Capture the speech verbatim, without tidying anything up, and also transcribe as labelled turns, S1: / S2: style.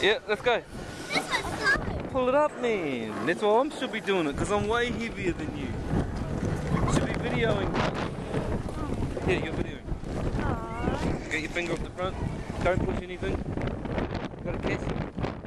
S1: Yeah, let's go.
S2: This one's coming.
S1: Pull it up, man. That's why I should be doing it, because I'm way heavier than you. Should be videoing. Yeah, you're videoing.
S2: Aww.
S1: Get your finger off the front. Don't push anything. Got a kiss.